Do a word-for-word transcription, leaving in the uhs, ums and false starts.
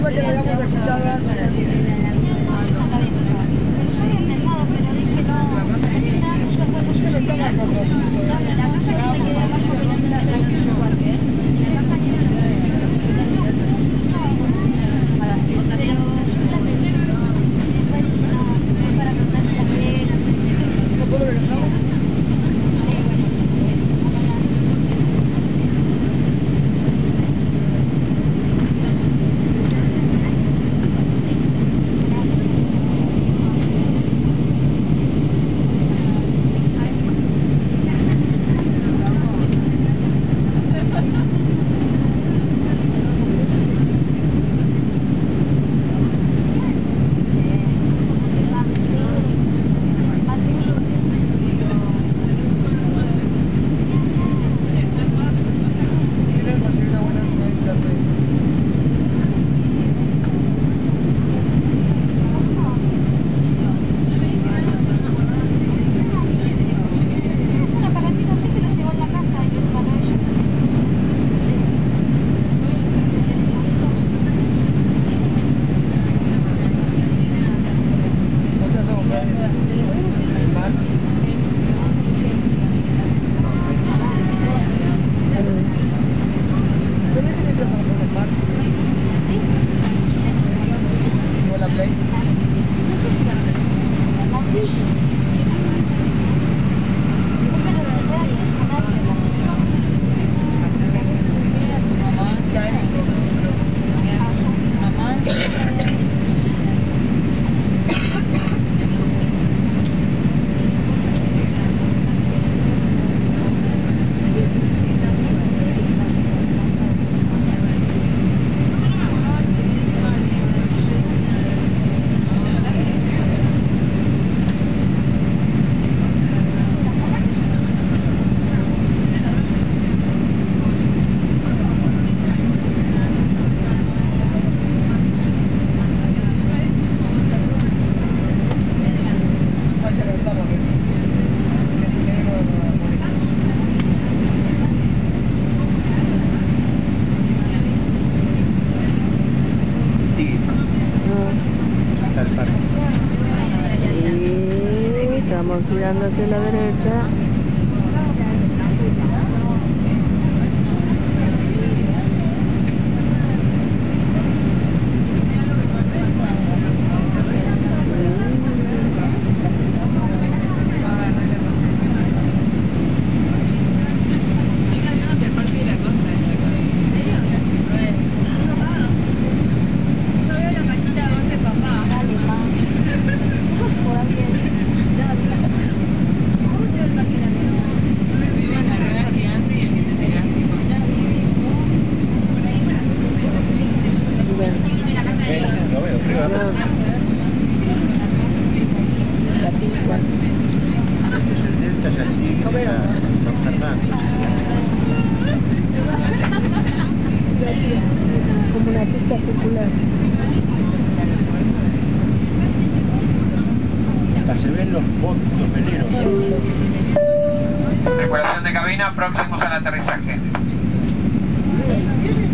cosa que la habíamos escuchado antes. Yo había pensado, pero dije no, porque nada, yo cuando yo llegué, ya me la casa yo me quedé abajo mirando la peli en su parque. La caja ni era pero yo también la pensé. Y después dije no, no para contarse la pena. ¿No fue lo que cantamos? Sí, bueno. Estamos girando hacia la derecha. La pista. Este es el Delta, ya el Tigre, ya San Fernando. Como una pista circular. Hasta se ven los botes, los veleros. Tripulación de cabina, próximos al aterrizaje.